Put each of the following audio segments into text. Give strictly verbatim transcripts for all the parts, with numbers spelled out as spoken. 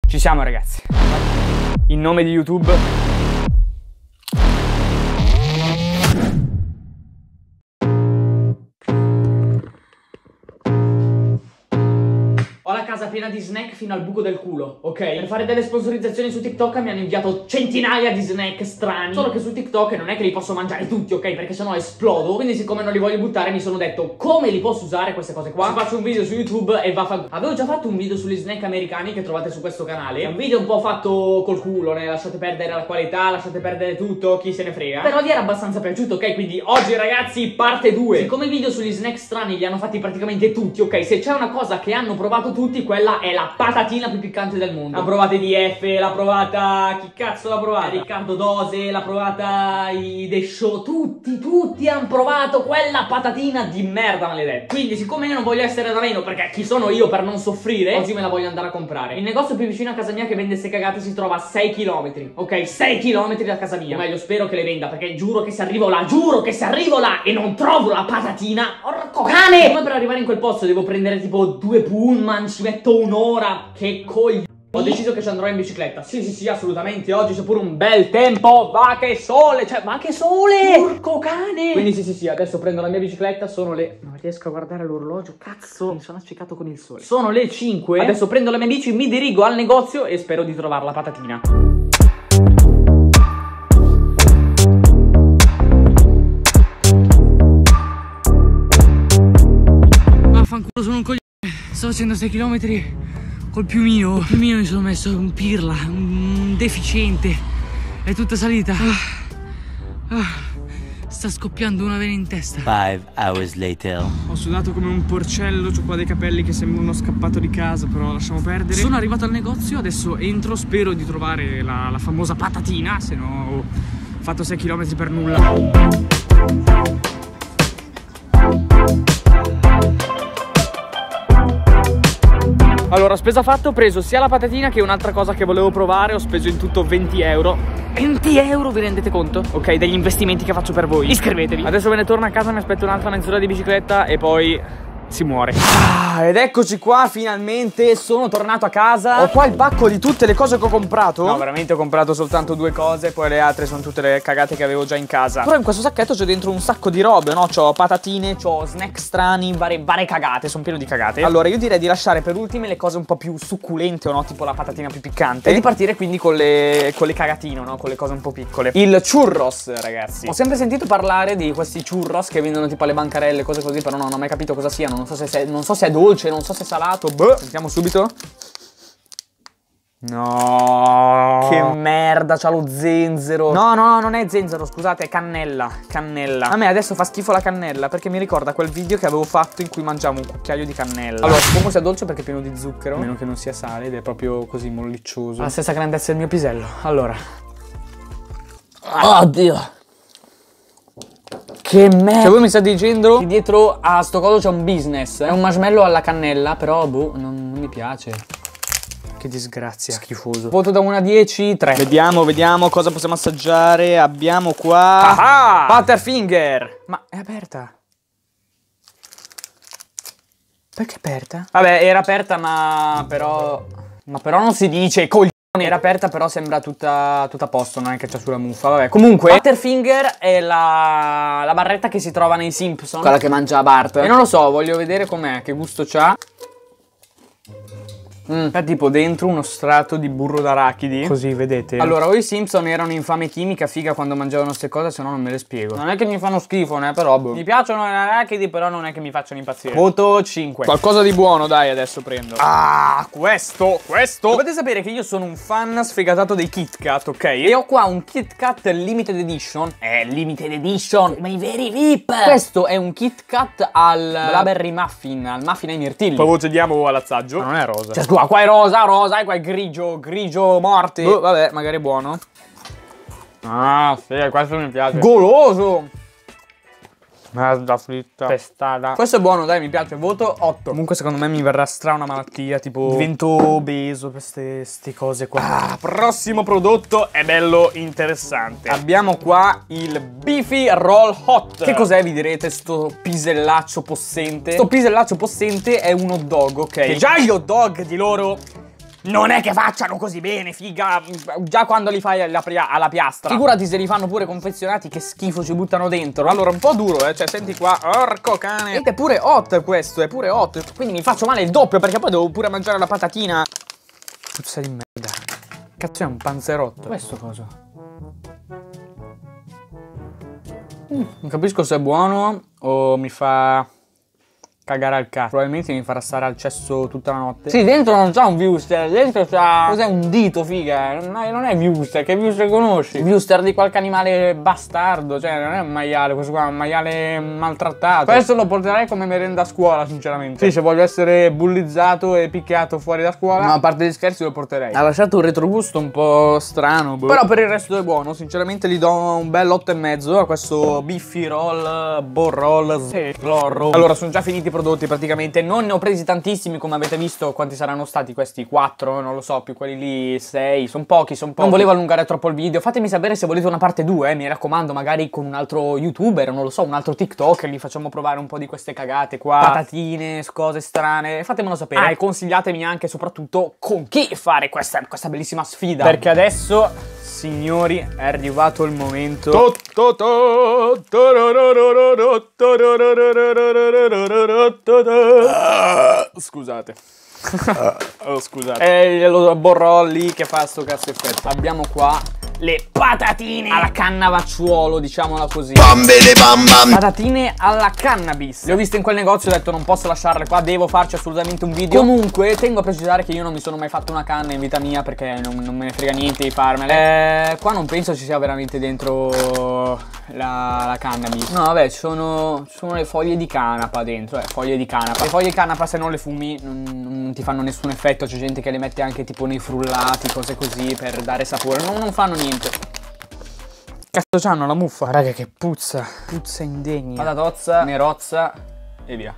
Ci siamo ragazzi. In nome di YouTube. Ho la casa piena di snack fino al buco del culo, ok? Per fare delle sponsorizzazioni su TikTok mi hanno inviato centinaia di snack strani. Solo che su TikTok non è che li posso mangiare tutti, ok? Perché sennò esplodo. Quindi siccome non li voglio buttare mi sono detto come li posso usare queste cose qua. Ci faccio un video su YouTube e va a Avevo già fatto un video sugli snack americani che trovate su questo canale. È un video un po' fatto col culo, ne lasciate perdere la qualità, lasciate perdere tutto, chi se ne frega. Però vi era abbastanza piaciuto, ok? Quindi oggi ragazzi parte due. Siccome i video sugli snack strani li hanno fatti praticamente tutti, ok? Se c'è una cosa che hanno provato tutti, quella è la patatina più piccante del mondo. L'ha provata D F, l'ha provata... chi cazzo l'ha provata? Riccardo Dose, l'ha provata i The Show. Tutti, tutti hanno provato quella patatina di merda maledetta. Quindi siccome io non voglio essere da meno, perché chi sono io per non soffrire, oggi me la voglio andare a comprare. Il negozio più vicino a casa mia che vende ste cagate si trova a sei chilometri, ok? sei chilometri da casa mia. O meglio, spero che le venda, perché giuro che se arrivo là, giuro che se arrivo là e non trovo la patatina, porco cane! Come per arrivare in quel posto devo prendere tipo due pullman, ci metto un'ora, che coglione. Ho deciso che ci andrò in bicicletta. Sì, sì, sì, assolutamente. Oggi c'è pure un bel tempo. Va che sole, cioè, ma che sole! Porco cane! Quindi sì, sì, sì, adesso prendo la mia bicicletta. Sono le... non riesco a guardare l'orologio. Cazzo, mi sono accecato con il sole. Sono le cinque. Adesso prendo la mia bici, mi dirigo al negozio e spero di trovare la patatina. Vaffanculo, sono un coglione. Sto facendo sei chilometri col piumino. Col piumino mi sono messo un pirla, un deficiente. È tutta salita. Ah, ah, sta scoppiando una vena in testa. Five hours later. Ho sudato come un porcello, c'ho qua dei capelli che sembra uno scappato di casa, però lasciamo perdere. Sono arrivato al negozio, adesso entro, spero di trovare la, la famosa patatina, se no ho fatto sei chilometri per nulla. Allora, spesa fatta, ho preso sia la patatina che un'altra cosa che volevo provare. Ho speso in tutto venti euro. venti euro, vi rendete conto? Ok, degli investimenti che faccio per voi. Iscrivetevi. Adesso ve ne torno a casa, mi aspetto un'altra mezz'ora di bicicletta e poi si muore. Ah, ed eccoci qua, finalmente sono tornato a casa. Ho qua il pacco di tutte le cose che ho comprato. No, veramente ho comprato soltanto due cose, poi le altre sono tutte le cagate che avevo già in casa. Però in questo sacchetto c'è dentro un sacco di robe, no? C'ho patatine, c'ho snack strani, varie, varie cagate, sono pieno di cagate. Allora io direi di lasciare per ultime le cose un po' più succulente, no? Tipo la patatina più piccante. E di partire quindi con le, con le cagatine, no? Con le cose un po' piccole. Il churros, ragazzi. Ho sempre sentito parlare di questi churros che vendono tipo alle bancarelle, cose così, però non ho mai capito cosa siano. Non so se, se, non so se è dolce, non so se è salato. Boh. Sentiamo subito. No, che merda, c'ha lo zenzero. No, no, non è zenzero, scusate, è cannella. Cannella. A me adesso fa schifo la cannella perché mi ricorda quel video che avevo fatto in cui mangiavo un cucchiaio di cannella. Allora, suppongo sia dolce perché è pieno di zucchero, a meno che non sia sale, ed è proprio così molliccioso. Ha la stessa grandezza del mio pisello. Allora. Oddio. Che merda. Cioè voi mi state dicendo che dietro a sto coso c'è un business. È un marshmallow alla cannella, però boh, non, non mi piace. Che disgrazia. Schifoso. Voto da uno a dieci, tre. Vediamo, vediamo cosa possiamo assaggiare. Abbiamo qua... Ah! Butterfinger. Ma è aperta. Perché è aperta? Vabbè, era aperta ma però... Ma però non si dice, coglione. Era aperta però sembra tutta, tutta a posto, non è che c'è sulla muffa. Vabbè, comunque Butterfinger è la, la barretta che si trova nei Simpson, quella che mangia Bart. E non lo so, voglio vedere com'è, che gusto c'ha. Mm. È tipo dentro uno strato di burro d'arachidi. Così, vedete? Allora, o i Simpson erano infame chimica figa quando mangiavano queste cose, se no non me le spiego. Non è che mi fanno schifo, né? Però boh. Mi piacciono le arachidi, però non è che mi facciano impazzire. Voto cinque. Qualcosa di buono, dai, adesso prendo. Ah, questo, questo. Dovete sapere che io sono un fan sfegatato dei Kit Kat, ok? E ho qua un Kit Kat Limited Edition. Eh, Limited Edition, ma i veri V I P. Questo è un Kit Kat al Blackberry Muffin, al muffin ai mirtilli. Poi procediamo all'assaggio. Ma non è rosa. Cioè, scusa, qua è rosa, rosa, e qua è grigio, grigio morte. Oh, vabbè, magari è buono. Ah, sì, questo mi piace. Goloso. Merda fritta. Testata. Questo è buono, dai, mi piace. Voto otto. Comunque secondo me mi verrà stra una malattia, tipo divento obeso per queste cose qua. Ah, prossimo prodotto è bello interessante. Abbiamo qua il Beefy Roll Hot. Che cos'è, vi direte, sto pisellaccio possente? Sto pisellaccio possente è un hot dog, ok? Che già gli hot dog di loro non è che facciano così bene, figa. Già quando li fai alla, alla piastra. Figurati se li fanno pure confezionati, che schifo ci buttano dentro. Allora, un po' duro, eh. Cioè, senti qua. Orco cane. Ed è pure hot questo, è pure hot. Quindi mi faccio male il doppio, perché poi devo pure mangiare la patatina. Puzza di merda. Cazzo, è un panzerotto. Questo cosa? Mm, non capisco se è buono o mi fa cagare al cazzo. Probabilmente mi farà stare al cesso tutta la notte. Sì, dentro non c'ha un Viewster, dentro c'ha... Cos'è un dito, figa? Non è, non è Viewster, che Viewster conosci? Viewster di qualche animale bastardo, cioè non è un maiale, questo qua è un maiale maltrattato. Questo lo porterei come merenda a scuola, sinceramente. Sì, se voglio essere bullizzato e picchiato fuori da scuola, no, a parte gli scherzi lo porterei. Ha lasciato un retrogusto un po' strano, boh. Però per il resto è buono, sinceramente gli do un bel otto e mezzo a questo Biffy Roll, Ball Roll, sì. Roll. Allora, sono già finiti i prodotti praticamente, non ne ho presi tantissimi, come avete visto. Quanti saranno stati questi? quattro, non lo so, più quelli lì sei, sono pochi, sono pochi. Non volevo allungare troppo il video, fatemi sapere se volete una parte due, eh, mi raccomando, magari con un altro youtuber, non lo so, un altro TikToker, gli facciamo provare un po' di queste cagate qua, patatine, cose strane, fatemelo sapere. Ah, e consigliatemi anche soprattutto con chi fare questa, questa bellissima sfida, perché adesso, signori, è arrivato il momento. Scusate. Oh, scusate. È lo borrolli che fa sto cazzo effetto. Abbiamo qua le patatine alla cannavacciuolo, diciamola così. Patatine alla cannabis. Le ho viste in quel negozio e ho detto non posso lasciarle qua, devo farci assolutamente un video. Comunque tengo a precisare che io non mi sono mai fatto una canna in vita mia, perché non, non me ne frega niente di farmele. eh, Qua non penso ci sia veramente dentro la, la cannabis. No vabbè, ci sono, ci sono le foglie di canapa dentro. Eh, foglie di canapa. Le foglie di canapa, se non le fumi non, non ti fanno nessun effetto. C'è gente che le mette anche tipo nei frullati, cose così, per dare sapore. Non, non fanno niente. Cazzo, c'hanno la muffa. Raga, che puzza. Puzza indegna. Patatozza, nerozza e via.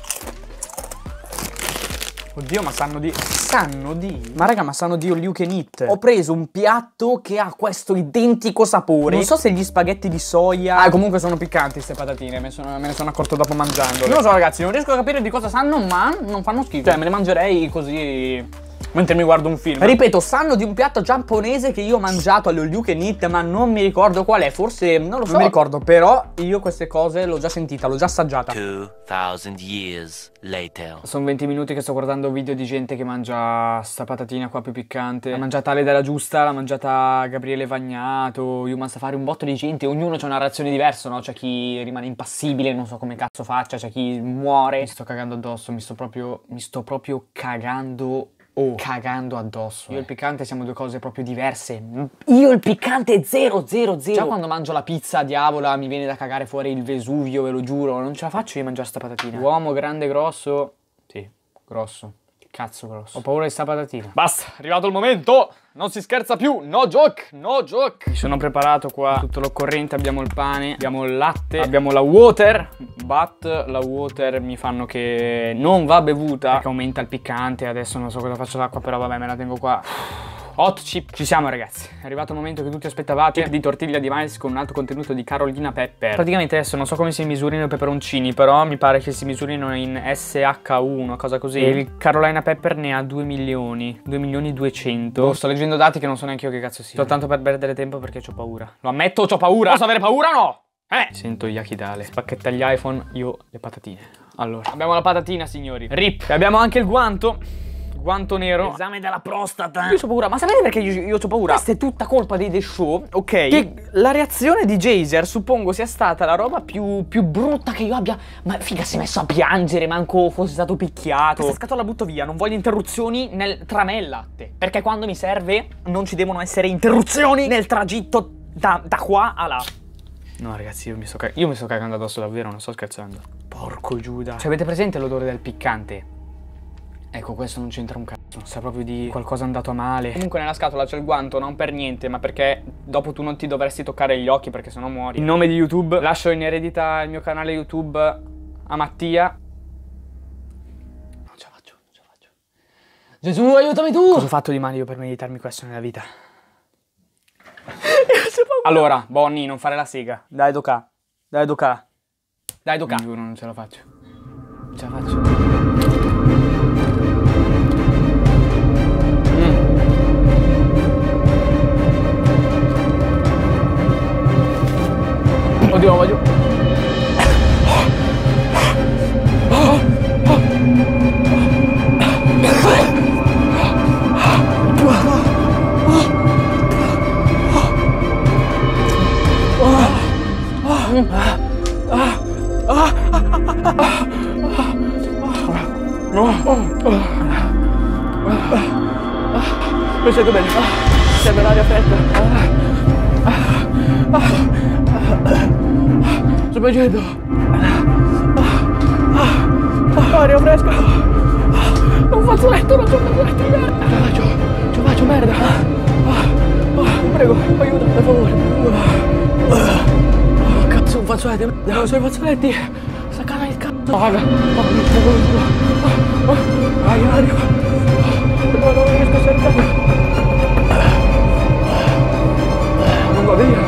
Oddio, ma sanno di... Sanno di... Ma raga, ma sanno di all you can eat. Ho preso un piatto che ha questo identico sapore. Non so se gli spaghetti di soia... Ah, comunque sono piccanti queste patatine. Me, sono, me ne sono accorto dopo mangiandole. Non lo so, ragazzi, non riesco a capire di cosa sanno, ma non fanno schifo. Cioè, me le mangerei così... mentre mi guardo un film. Ripeto, sanno di un piatto giapponese che io ho mangiato all'all you can eat, ma non mi ricordo qual è. Forse, non lo so, non mi ricordo. Però io queste cose l'ho già sentita, l'ho già assaggiata. duemila years later. Sono venti minuti che sto guardando video di gente che mangia sta patatina qua più piccante. L'ha mangiata Ale della Giusta, l'ha mangiata Gabriele Vagnato, Human Safari, un botto di gente. Ognuno c'ha una reazione diversa, no? C'è chi rimane impassibile, non so come cazzo faccia, c'è chi muore. Mi sto cagando addosso, mi sto proprio, mi sto proprio cagando Oh, cagando addosso. Io e il piccante siamo due cose proprio diverse. Io il piccante zero, zero, zero. Già quando mangio la pizza a diavola mi viene da cagare fuori il Vesuvio, ve lo giuro. Non ce la faccio io a mangiare sta patatina. Uomo grande, grosso. Sì, grosso. Cazzo grosso. Ho paura di sta patatina. Basta, è arrivato il momento. Non si scherza più. No joke, no joke. Mi sono preparato qua tutto l'occorrente. Abbiamo il pane, abbiamo il latte, abbiamo la water. But la water mi fanno che non va bevuta, perché aumenta il piccante. Adesso non so cosa faccio l'acqua, però vabbè, me la tengo qua. Hot chip. Ci siamo, ragazzi. È arrivato il momento che tutti aspettavate. Chip di tortiglia di mais con un alto contenuto di Carolina Pepper. Praticamente adesso non so come si misurino i peperoncini, però mi pare che si misurino in S H U, una cosa così. E il Carolina Pepper ne ha due milioni. due milioni duecento. Oh, sto leggendo dati che non so neanche io che cazzo sia. Soltanto per perdere tempo, perché c'ho paura. Lo ammetto, c'ho paura. Posso avere paura o no? Eh! Sento Yakidale. Spacchetta gli iPhone, io le patatine. Allora, abbiamo la patatina, signori. Rip. Abbiamo anche il guanto. Guanto nero. Esame della prostata. Io ho paura. Ma sapete perché io, io ho paura? Questa è tutta colpa di The Show, ok? Che la reazione di Jazer suppongo sia stata la roba più, più brutta che io abbia. Ma figa, si è messo a piangere, manco fosse stato picchiato. Questa scatola la butto via. Non voglio interruzioni nel, tra me e il latte. Perché quando mi serve non ci devono essere interruzioni nel tragitto da, da qua a là. No ragazzi, io mi, sto io mi sto cagando addosso davvero, non sto scherzando. Porco Giuda. Cioè, avete presente l'odore del piccante? Ecco, questo non c'entra un cazzo. Sa proprio di qualcosa andato a male. Comunque nella scatola c'è il guanto, non per niente, ma perché dopo tu non ti dovresti toccare gli occhi, perché sennò muori. In nome di YouTube lascio in eredità il mio canale YouTube a Mattia. Non ce la faccio, non ce la faccio. Gesù, aiutami tu! Cosa ho fatto di male io per meritarmi questo nella vita? Allora, Bonnie, non fare la sega. Dai, Doca. Dai, Doca. Dai, Doca. Giuro, non ce la faccio. Non ce la faccio. attimo, voglio... Mi sento bene, serve l'aria fresca. Sto piangendo. Aria fresca. Non faccio letto, non c'ho letto di merda. Ce la faccio, ce la faccio merda. Prego, aiuto, per favore. Oh, cazzo, un fazzoletto, non so i fazzoletti. Sta cara il cazzo. Raga, aria, aria. No, non riesco a sentire. Non va via.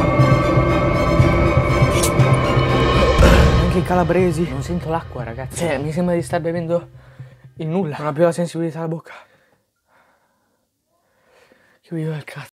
Anche i calabresi. Non sento l'acqua, ragazzi. Cioè, mi sembra di star bevendo il nulla. Non ho più la sensibilità alla bocca. Che vivo del cazzo.